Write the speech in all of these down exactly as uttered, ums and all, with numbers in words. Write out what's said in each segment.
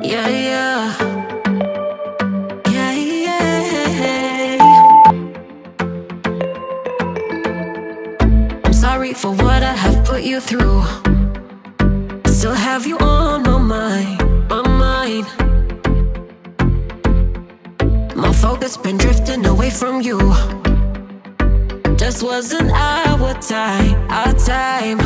Yeah, yeah. Yeah, yeah. I'm sorry for what I have put you through. I still have you on my mind, my mind. My focus been drifting away from you. Just wasn't our time, our time.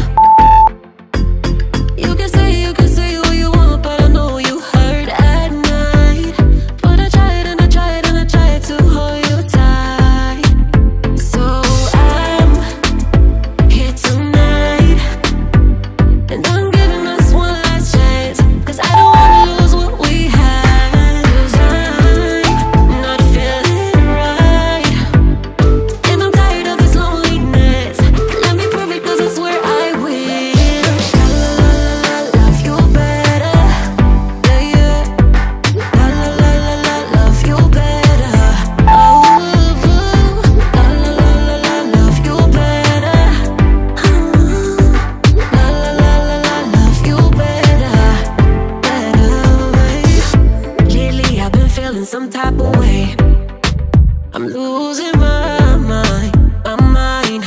You can say, you can say what you want, but I know you hurt at night. But I tried and I tried and I tried to hold you tight. So I'm here tonight, and I'm giving us one last chance, cause I don't wanna lose what we had. Cause I'm not feeling right, and I'm tired of this loneliness. Let me prove it, cause I swear I will. Some type of way, I'm losing my mind, my mind.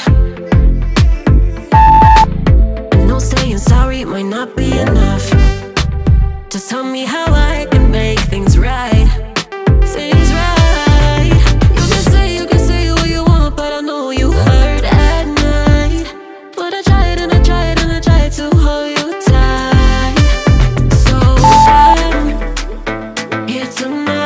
I know saying sorry might not be enough. Just tell me how I can make things right, things right. You can say, you can say what you want, but I know you hurt at night. But I tried and I tried and I tried to hold you tight. So I'm here tonight,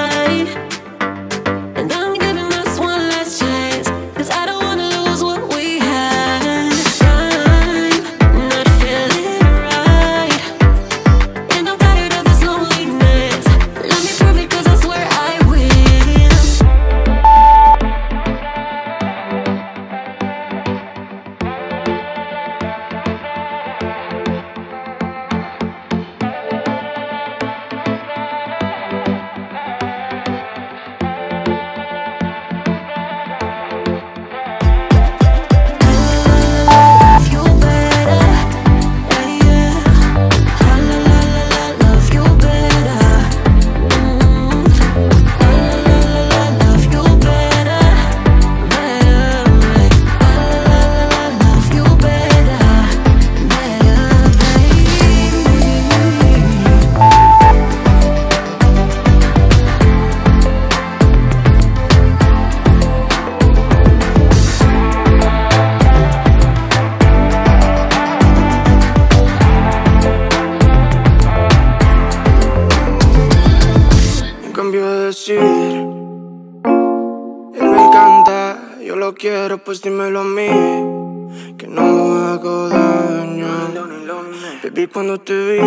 decir, él me encanta, yo lo quiero, pues dímelo a mí, que no hago daño. Baby, cuando te vi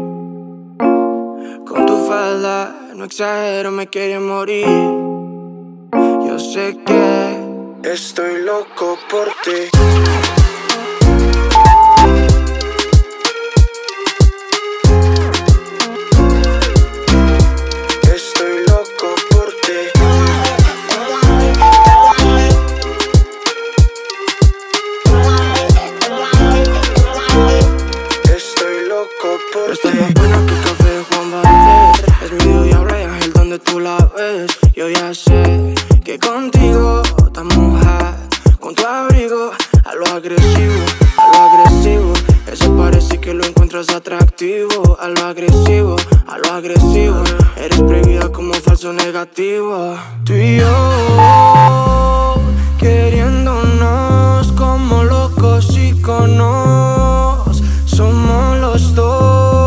con tu falda, no exagero, me quería morir. Yo sé que estoy loco por ti. Estoy más buena que café de Juan Valdez. Es mi diablo y ángel donde tú la ves. Yo ya sé que contigo estamos hot, con tu abrigo a lo agresivo, a lo agresivo. Ese parece que lo encuentras atractivo. A lo agresivo, a lo agresivo. Eres prohibida como falso negativo. Tú y yo queriéndonos como locos íconos. Somos los dos.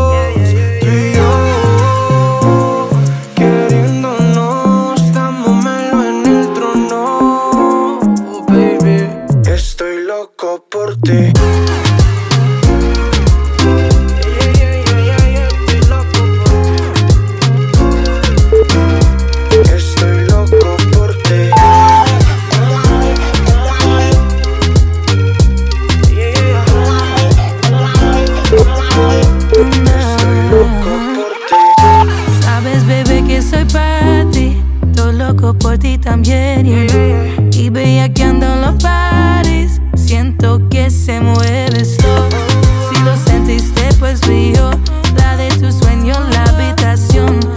Por ti. Estoy loco por ti. Estoy loco por ti. Sabes, bebé, que soy para ti. Estoy loco por ti también, yeah. Y bellaqueando en los paris, siento que se mueve esto. Si lo sentiste, pues vi yo, la de tu sueño en la habitación.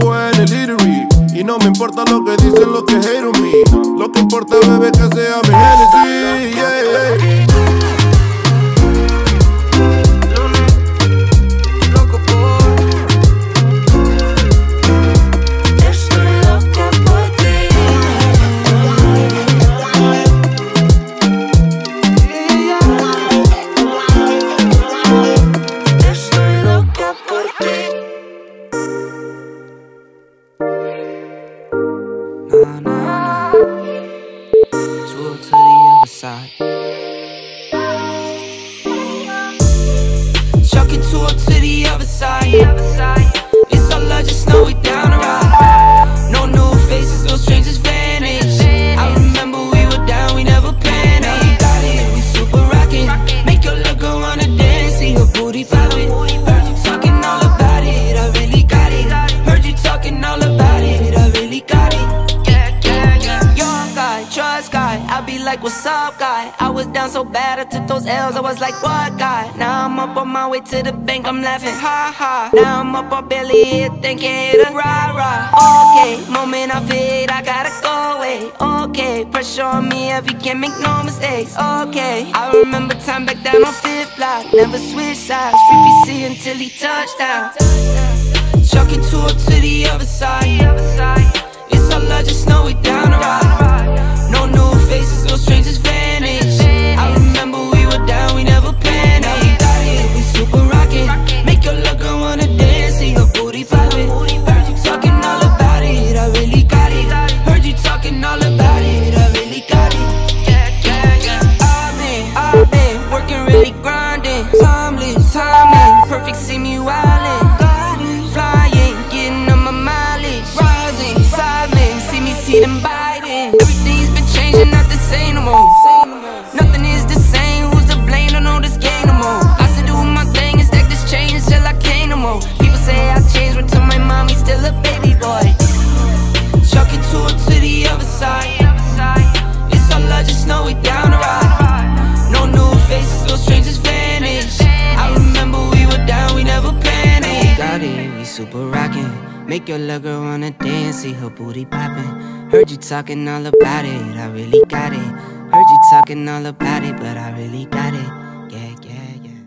vivo en el Eatery y no me importa lo que dicen los que hate on me. Lo que importa, bebé, que sea mi Genesis, yeah, yeah. Nah, nah, nah. Tour to the other side. Chuck it tour to the other side. It's all love, just know we down to ride. No new faces, no strangers vanish. I remember we were down, we never panicked. Now we got it, we super rockin'. Make your little girl wanna dance, see her booty poppin'. Heard you talking all about it, I really got it. Heard you talking all about it, I really got it. Trust guy, I be like, what's up guy? I was down so bad, I took those L's, I was like, what guy? Now I'm up on my way to the bank, I'm laughing, ha ha. Now I'm up on Billy here, thinking hit a rah rah. Okay, moment I fade, I gotta go away. Okay, pressure on me if you can't make no mistakes. Okay, I remember time back down on fifth block, never switch sides, three P C until he touchdown. Chuck it tour to the other side. It's all love, just know we down to ride. No new faces, no strangers vanish. I remember we were down, we never panicked. Now we got it, we super rockin'. Make your little girl wanna dance, see her booty poppin'. Heard you talking all about it, I really got it. Heard you talking all about it, I really got it. Yeah, yeah, yeah. I've been, I've been working really grinding. Timeless, timing, perfect, see me wildin'. Flying, getting on my mileage. Rising, silent, see me see them biting. Everything's been changing, not the same no more. Nothing is the same, who's to blame? Don't know this game no more. I still do my thing and stack this change until I can't no more. People say I changed, but to my mom, he's still a baby boy. Chuck it tour to the other side. It's all love, just know we down to ride. No new faces, no strangers vanish. I remember we were down, we never panicked. Got it, we super rockin'. Make your little girl wanna dance, see her booty poppin'. Heard you talking all about it, I really got it. Heard you talking all about it, but I really got it. Yeah, yeah, yeah.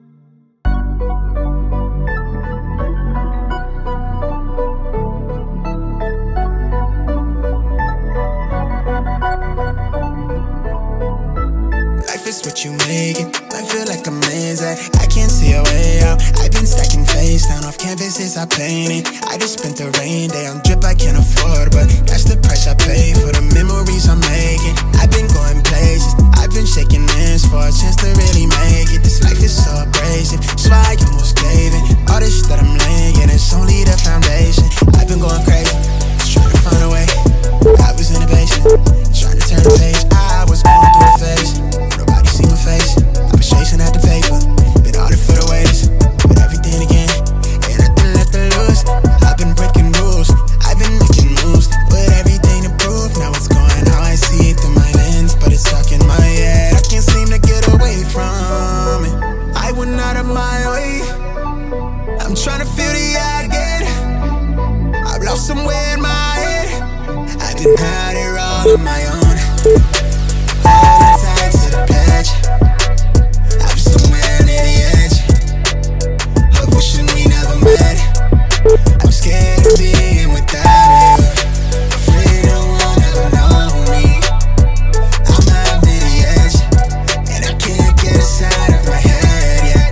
Life is what you make it. I feel like I'm lazy, I can't see a way out. I've been stacking face down off canvases I painted. I just spent the rain day on drip I can't afford, but that's the price I pay for the memories I'm making. I've been going places, I've been shaking hands for a chance to really make it. This life is so abrasive, so I almost gave it. All this that I'm laying, it's only the foundation. I've been going crazy, just trying to find a way. I was in the basement, trying to turn the page. I was going through a phase, nobody see my face. I was chasing at the paper, been all it for the waiters. But everything again, ain't nothing left to lose. I've been breaking rules, I've been making moves, with everything to prove. Now it's going how I see it through my lens, but it's stuck in my head. I can't seem to get away from it. I went out of my way, I'm trying to feel the again. I've lost somewhere in my head, I denied it all on my own. Holding tight to the pledge, I'm somewhere near the edge of wishing we never met. I'm scared of being without you, afraid no one ever know me. I'm out near the edge, and I can't get inside of my head yet.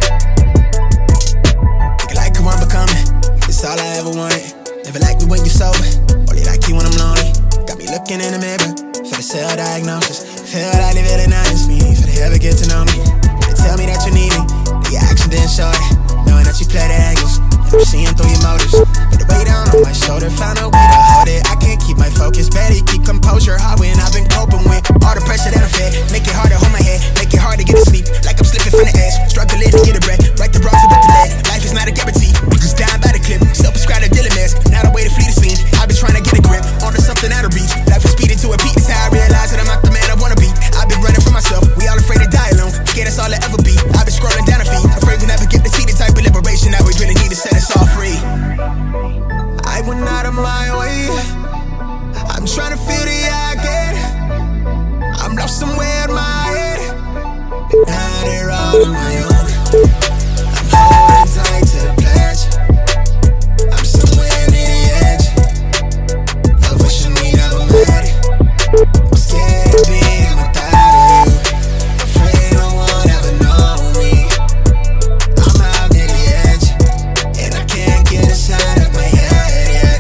Think I like who I'm becoming, it's all I ever wanted. Never like me when you're sober, only like you when I'm lonely. Got me looking in the mirror for the self-diagnosis. Feel like they really nice me, for they ever get to know me. They tell me that you need me, but your action didn't show it. Knowing that you play the angles, and I'm seeing through your motives. Put the weight down on my shoulder, found a way to hold it. I can't keep my focus, barely keep composure. Hard when I've been coping with all the pressure that I fed. Make it hard to hold my head, make it hard to get to sleep. Like I'm slipping from the edge, struggling to get a breath. Right the bronze with the lead, life is not a guarantee. Just dying by the clip, self-prescribed a Dylan mask. Now the way to flee the scene, I've been trying to get a grip onto something out of reach. Life is speeding to a peak, it's how I realize that I'm not the man I wanna be. I've been running for myself, we all afraid to die alone. Scared that's all I ever be. I've been scrolling down a feed, afraid we never get to see the type of liberation that we really need to set us all free. I went out of my way. I'm trying to feel the I get. I'm lost somewhere in my head. Now they're all on my own. I'm holding tight to the pledge. I'm somewhere near the edge. Love wishing we never met. I'm scared of being without you. Afraid no one ever know me. I'm out near the edge, and I can't get inside of my head yet.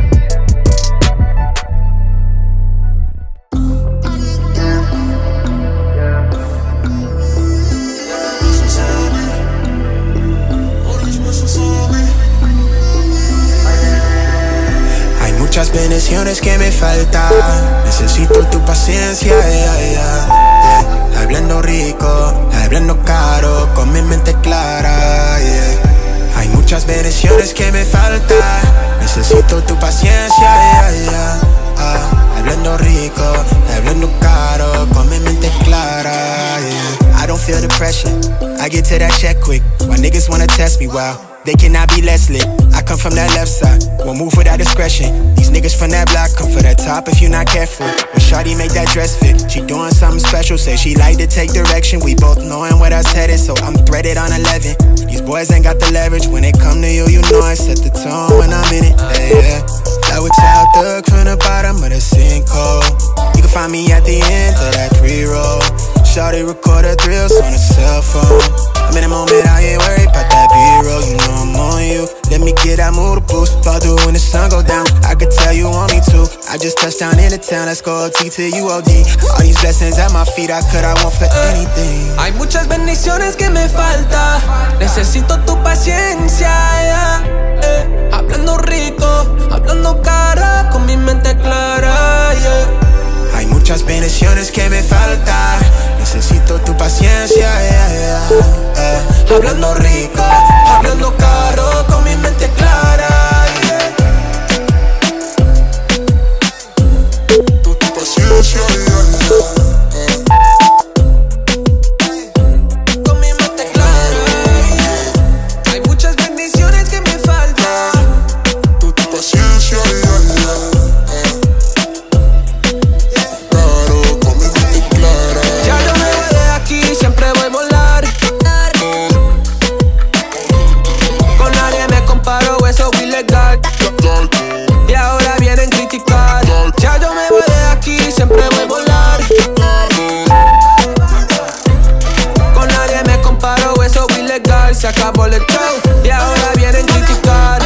Hay muchas bendiciones que me faltan. Necesito tu paciencia, yeah, yeah, yeah. Hablando rico, hablando caro, con mi mente clara, yeah. Hay muchas bendiciones que me faltan. Necesito tu paciencia, yeah, yeah, ah. Hablando rico, hablando caro, con mi mente clara, yeah. I don't feel the pressure, I get to that check quick. My niggas wanna test me, wow, they cannot be less lit. I come from that left side, won't move without discretion. These niggas from that block come for that top if you not careful. When shawty make that dress fit, she doing something special. Say she like to take direction, we both knowing where that's headed. So I'm threaded on eleven. These boys ain't got the leverage. When it come to you, you know I set the tone when I'm in it, yeah, yeah. Flow child thug from the bottom of the sinkhole. You can find me at the end of that pre-roll. Shawty record her thrills on a cell phone. I'm in the moment, I ain't worried about that B-roll. You know I'm on you. Let me get that mood boost. Fall through when the sun go down. I could tell you want me to. I just touched down in the town. Let's go O T to you O D. All these blessings at my feet, I could, I want for anything. Hay muchas bendiciones que me falta. Necesito tu paciencia, yeah, eh. Hablando rico, hablando cara, con mi mente clara, yeah. Hay muchas bendiciones que me faltan. Necesito tu paciencia, yeah, yeah, yeah. Hablando rico, hablando caro, con mi mente clara, yeah. Tu, tu paciencia, yeah, yeah. Con mi mente clara, yeah. Hay muchas bendiciones que me faltan. Tu, tu paciencia, yeah, yeah. Claro, con mi mente clara. Ya yo me voy de aquí, siempre voy a volar. Con nadie me comparo, eso es ilegal. Y ahora vienen criticar. Ya yo me voy de aquí, siempre voy a volar. Con nadie me comparo, eso es ilegal. Se acabó el show y ahora vienen criticar.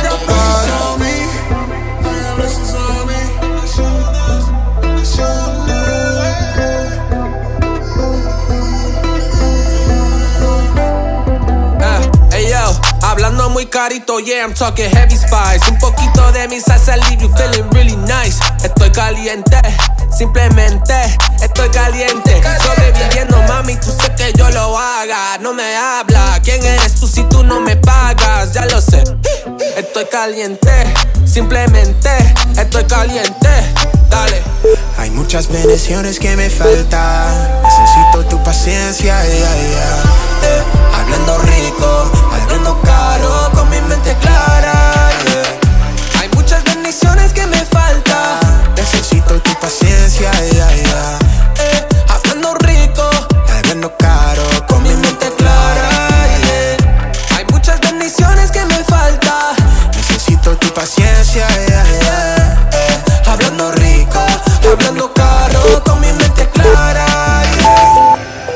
Hablando muy carito, yeah, I'm talking heavy spice. Un poquito de mi salsa, leave you feeling really nice. Estoy caliente, simplemente estoy caliente. Sobreviviendo, mami, tú sé que yo lo haga. No me habla, ¿quién eres tú si tú no me pagas? Ya lo sé, estoy caliente, simplemente estoy caliente. Dale. Hay muchas bendiciones que me faltan. Necesito tu paciencia, yeah, yeah. Eh, hablando rico, hablando caro, con mi mente clara, yeah. Hay muchas bendiciones que me faltan. Necesito tu paciencia, yeah, yeah. Eh, hablando rico, hablando caro, con mi mente clara, yeah. Hay muchas bendiciones que me faltan. Necesito tu paciencia, yeah, yeah. Eh, hablando rico, hablando caro, con mi mente clara, yeah.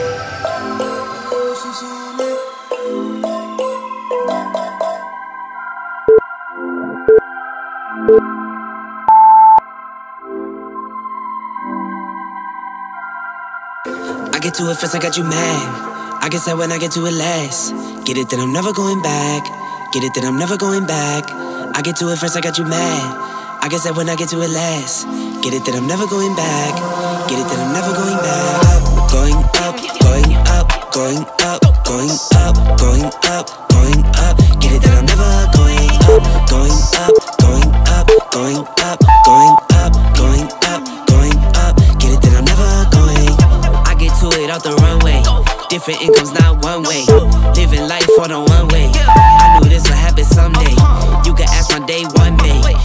I get to it first, I got you mad. I guess that when I get to it last. Get it, then I'm never going back. Get it, then I'm never going back. I get to it first, I got you mad. I guess that when I get to it last. Get it, then I'm never going back. Get it, then I'm never going back. Going up, going up, going up, going up, going up, going up. Get it, then I'm never going up. Going up, going up, going up, going up, going up, going up. Get it, then I'm never going. I get to it off the runway. Different incomes, not one way. Living life on a one way. I knew this would happen someday. You can ask my day one day. Cloudy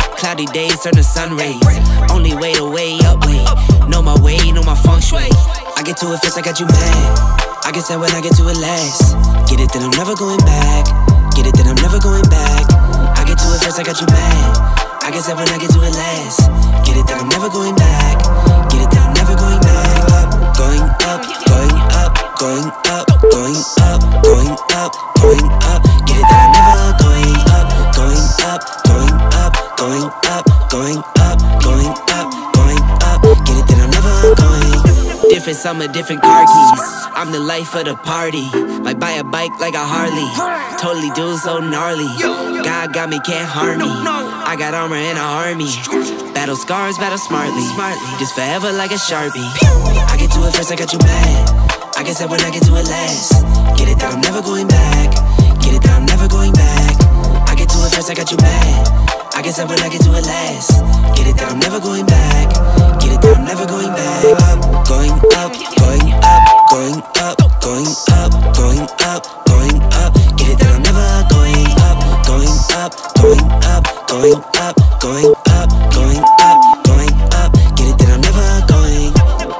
Cloudy days turn to sun rays. Only way to way up, way. Know my way, know my feng shui. I get to it first, I got you mad. I guess that when I get to it last. Get it, then I'm never going back. Get it, then I'm never going back. I get to it first, I got you mad. I guess that when I get to it last. Get it, then I'm never going back. Get it, then I'm never going back. Up, going up, going up, going up, going up, going up, going up. Get it, then I'm never going up, going up, going up, going up, going up, going up, going up. Get it, then I'm never going. Different summer, different car keys. I'm the life of the party. Might buy a bike like a Harley. Totally do so gnarly. God got me, can't harm me. I got armor and a army. Battle scars, battle smartly. Just forever like a Sharpie. I get to it first, I got you mad. I guess that when I get to it last. Get it, that I'm never going back. Get it, that I'm never going back. I get to it first, I got you mad. I guess that when I get to it last. Get it, that I'm never going back. Get it, that I'm never going back. Up, going up, going up, going up, going up, going up, going up. Get it, that I'm never going up, going up, going up, going up, going up, going up, going up. Get it, that I'm never going.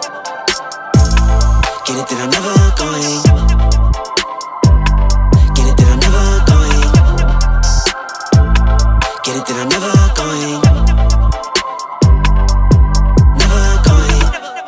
Get it, that I'm never going. Get it, that I'm never going. Get it, that I'm never going. Never going.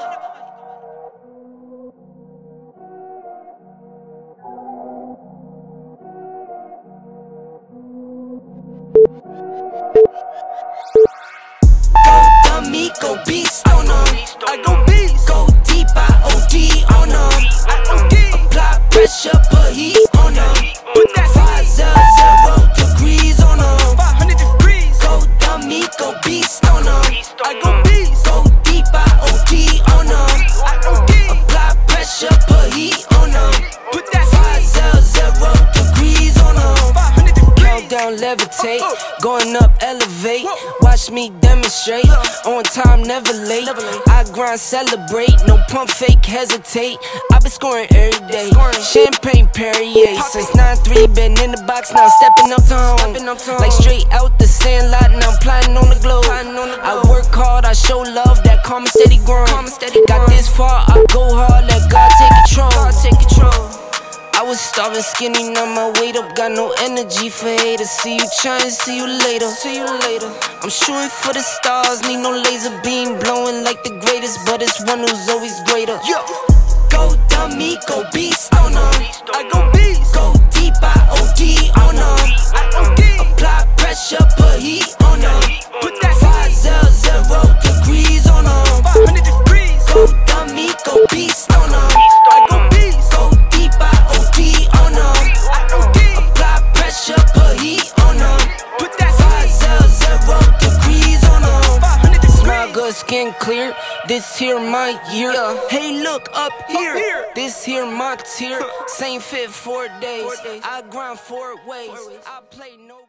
Go dummy, go beast on them. I go beast. Go deep, I O D on them. Apply pressure, put heat on them. Put that five zero zero degrees on them. five hundred degrees. Go dummy, go beast on them. I go beast. Go deep, I O D on them. Apply pressure, put heat on them. Put that five zero zero degrees on them. five hundred degrees. Countdown, levitate. Going up, elevate. Watch me demonstrate. On time, never late. I grind, celebrate. No pump, fake, hesitate. I been scoring every day. Champagne Perrier. Since nine three, been in the box, now I'm stepping up tone. Like straight out the sand lot, now I'm plotting on the globe. I work hard, I show love, that karma steady growing. Got this far, I go hard, let God take control. I was starving, skinny, now my weight up. Got no energy for haters. See you trying, see you later. See you later. I'm shooting for the stars, need no laser beam, blowing like the greatest, but it's one who's always greater. Yo. Go dummy, go beast on them. I go beast. Go deep, I O D on them. Apply pressure, put heat on them. Put that five zero zero degrees on them. five hundred degrees. Go dummy, go beast on them. I go beast. Go deep, I O D on them. Apply pressure, put heat on them. Put that five zero zero degrees on them. five hundred degrees. Smile good, skin clear. This here my year. Hey, look up here. This here my tier. Same fit four days. I grind four ways. I play no.